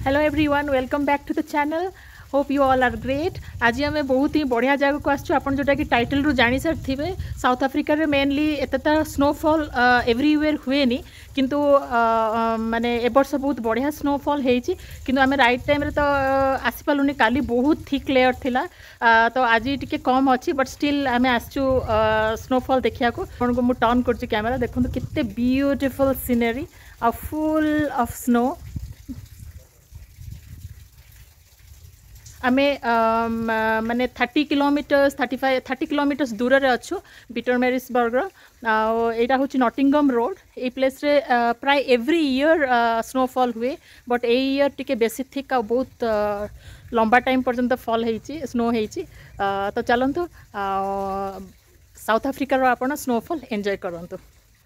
Hello everyone welcome back to the channel hope you all are great. आज आम बहुत ही बढ़िया जगह को आसचु आपन जोटा कि टाइटल रु जानि सारिथिबे साउथ अफ्रीका रे मेनली एतता स्नोफॉल एवरीवेयर हुएनी किंतु माने ए वर्ष बहुत बढ़िया स्नोफॉल हेची किंतु आमे राइट टाइम रे तो आसी पालुनी काली बहुत थिक लेयर थिला तो आज टिके कम अच्छी बट स्टिल आमे आसचु स्नोफॉल देखिया को आपन को मु टर्न करछु कैमरा देखंतु कित्ते ब्यूटीफुल सीनरी आ फुल ऑफ स्नो। आमे माने 30 किलोमीटर्स 30 किलोमीटर्स दूर रे अच्छु पीटरमेरिट्जबर्ग एटा होची नॉटिंगम रोड ए प्लेस रे प्राय एवरी ईयर स्नोफॉल हुए बट ए ईयर टिके बेसी थिक आ बहुत लंबा टाइम पर्यंत फॉल हेची स्नो हेची तो चलंतु साउथ अफ्रीका रो आपण स्नोफॉल एंजॉय करंतु।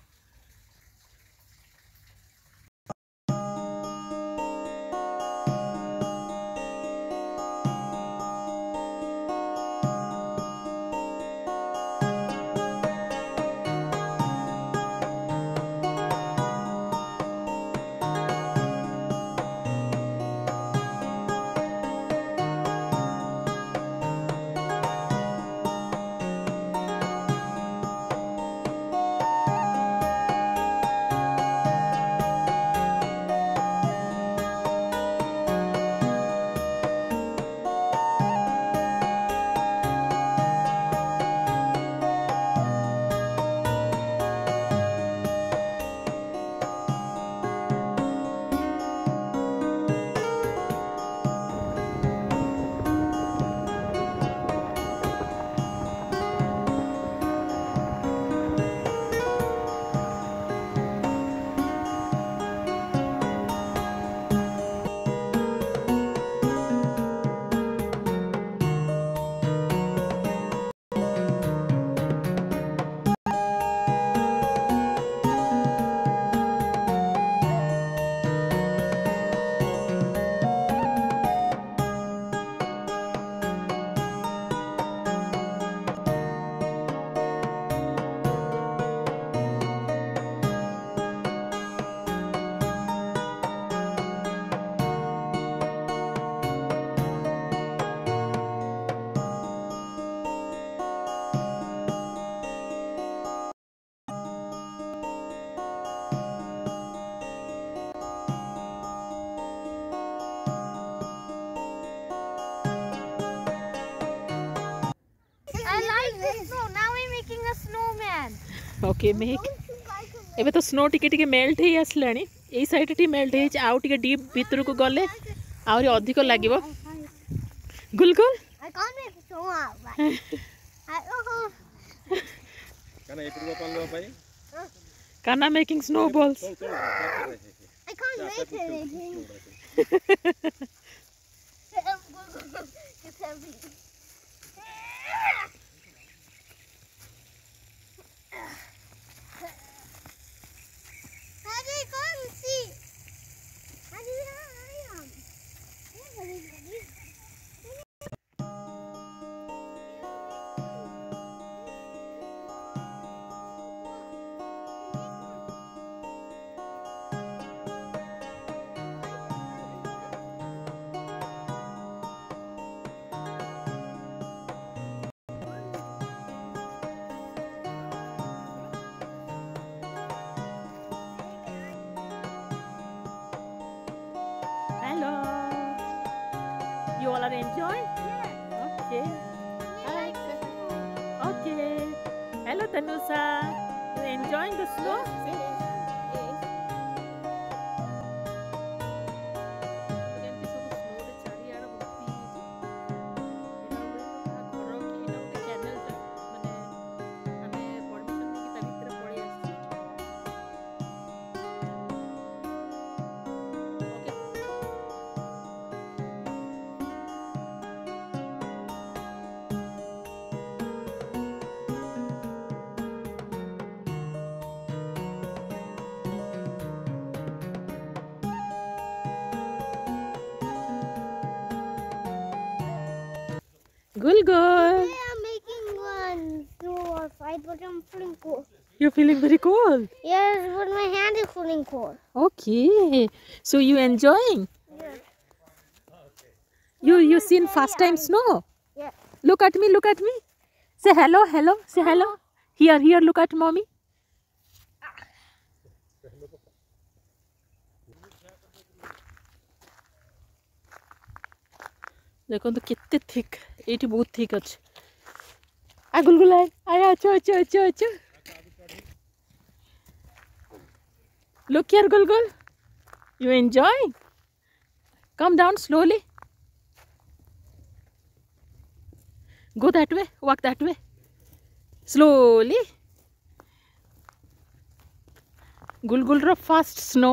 ओके मेक एबे तो स्नो टिके टिके मेल्ट हे आसलानी ए साइड टी मेल्ट हे आउ टिके डीप भीतर को गले आउरी अधिक लागिवो गुलगुल आई कांट मेक स्नो काना एपुर पालो भाई काना making snowballs I can't make it You all are enjoying? Yes. Okay. Hi. Okay. Hello, Tanusa. You enjoying the snow? Gulgul. I'm making one, 2 or 5, but I'm feeling cold. You're feeling very cold? Yes, but my hand is feeling cold. Okay. So you enjoying? Yes. You seen first time snow? Yeah. Look at me, look at me. Say hello, hello, say hello. Here, look at mommy. देखो तो कितने thick ये बहुत thick अच्छे आ गुलगुल आया अच्छो अच्छो अच्छो अच्छो look here Gulgul you enjoying come down slowly go that way walk that way slowly Gulgul ro fast snow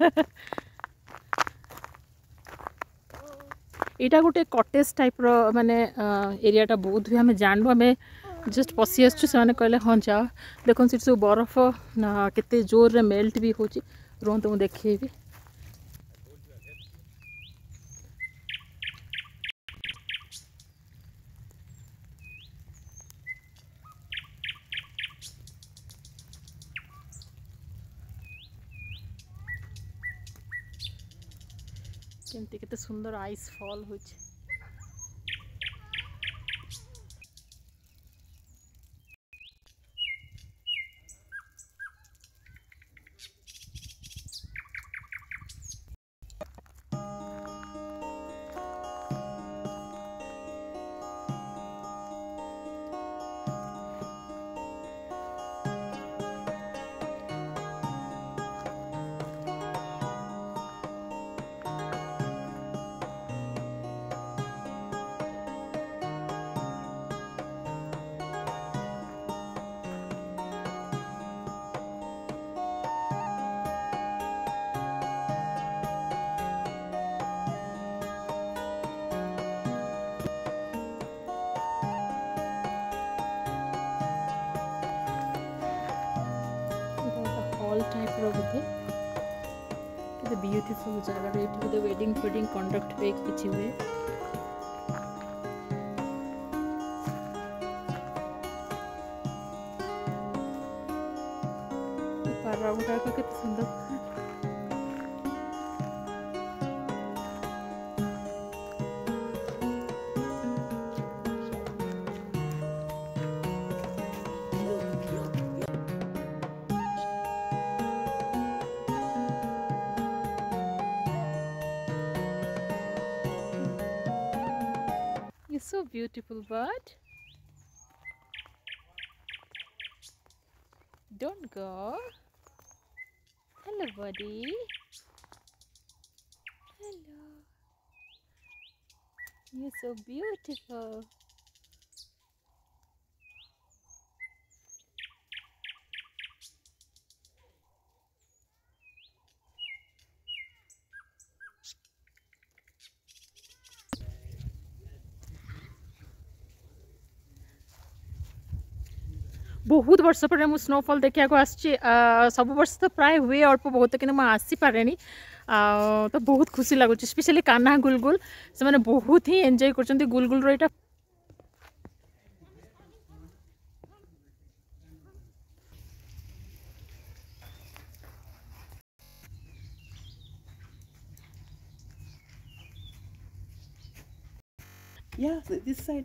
एटा गोटे कटेज टाइप रो माने एरियाटा बहुत भी आम जानबू आम जस्ट पशि आसु से कहले हाँ जाओ देखो सीट सब बरफ केते जोर रे मेल्ट भी हो रुहतु मुझे देखी केमती केते सुंदर आइस फॉल हो टाइप बोधे ब्यूटीफुल जगह ये वेडिंग फेडिंग कंडक्ट पे किसी हुए पारा गुड़ाक के सुंदर You're so beautiful, bud. Don't go. Hello, buddy. Hello. You're so beautiful. बहुत वर्ष पर मुझे स्नोफॉल देखा सब वर्ष तो प्राय हुए अल्प बहुत कि आसी पारे तो बहुत खुशी लगुच स्पेशली कान्हा गुलगुल से मैंने बहुत ही एंजॉय कर गुलगुल रो Yeah, this side.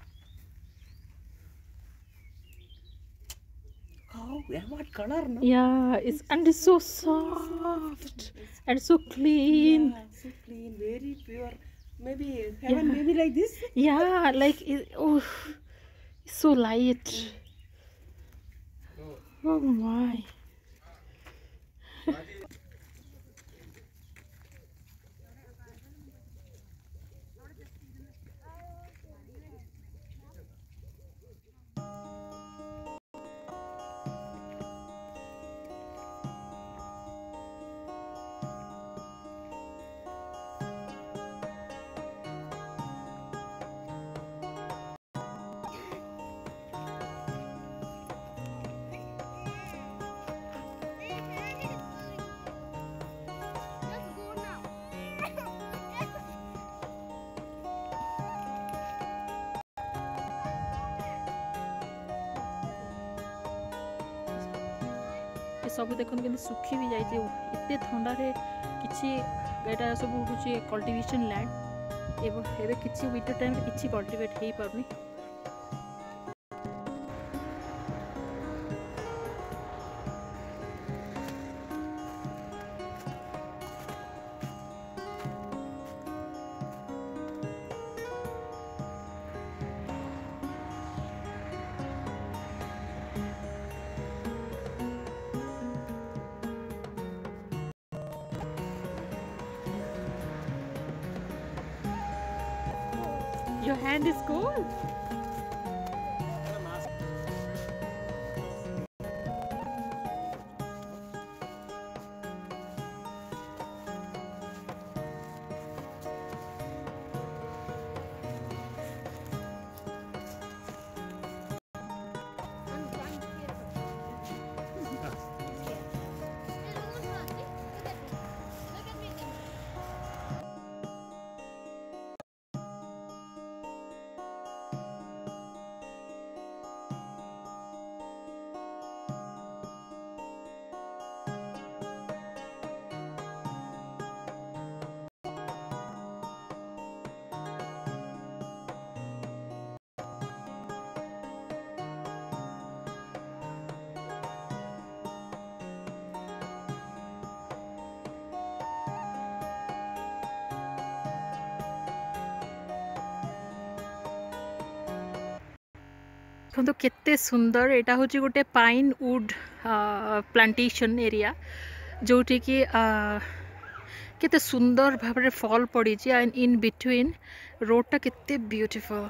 Oh, yeah, what color, no? Yeah, and it's so soft and so clean. Yeah, so clean, very pure. Maybe heaven, maybe like this. Yeah, like oh, it's so light. Oh my. सब देखते कि सुखी भी जाए एत थंडा कि सब हूँ कल्टिवेशन लैंड एबे किछि विंटर टाइम रे किछि कल्टीवेट हेई परनी। Your hand is cold. देखो केते सुंदर एटा होची गोटे पाइन वुड प्लांटेशन एरिया जोटी कि केते सुंदर भाबरे फॉल पड़ी छि एंड इन बिटवीन रोड टा केते ब्यूटीफुल।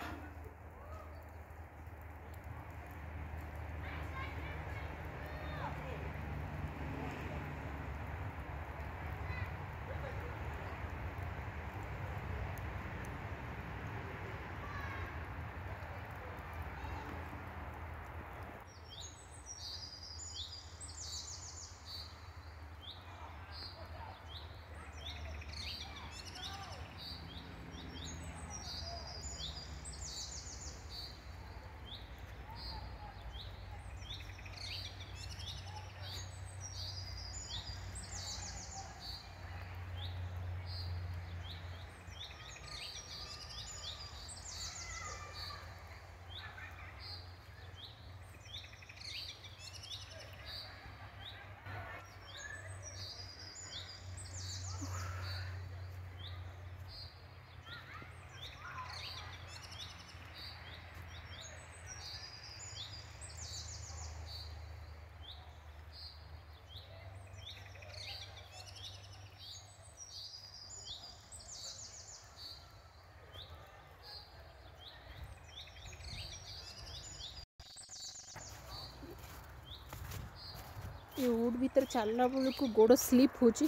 ये वुड भीतर चलना बेल को गोड़ स्लीप होची।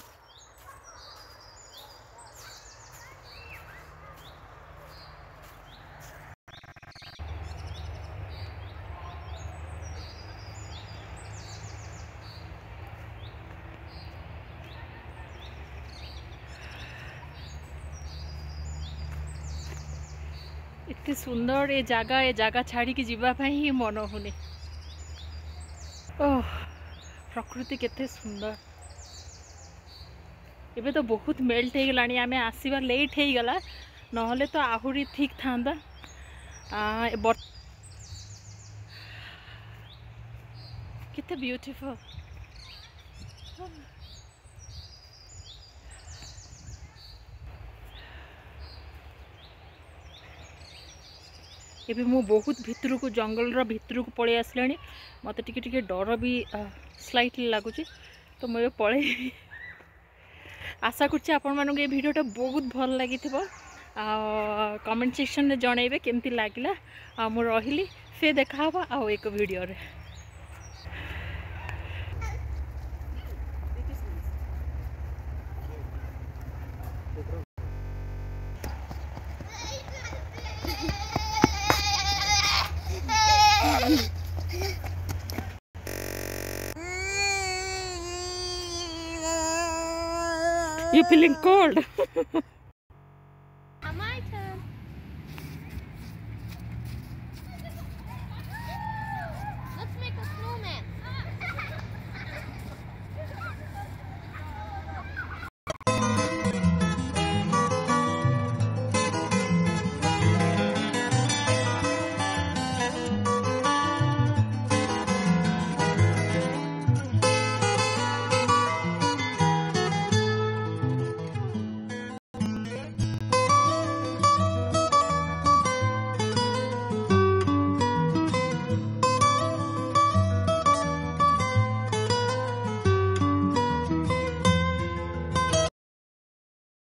इतनी सुंदर ए जगह छाड़ी की जीवा ही मन होने। ओह प्रकृति केते सुंदर। एबे तो बहुत मेल्ट हो गलानी आमे आसीबा लेट हो गला नहले तो आहुरी ठीक थांदा। केते ब्यूटीफुल। एबे मु बहुत भितर को जंगल रो भितर को पळे आसलानी मते टिके टिके डर भी स्लाइटली लगुच तो मुझे पळे। आशा करछि आपण मानक ए वीडियोटा बहुत भल लगी थिबो। कमेंट सेक्शन में जनइबे केमती लागला। मु रहिली फे देखा हबा आ एक वीडियो रे। You feeling cold? My turn.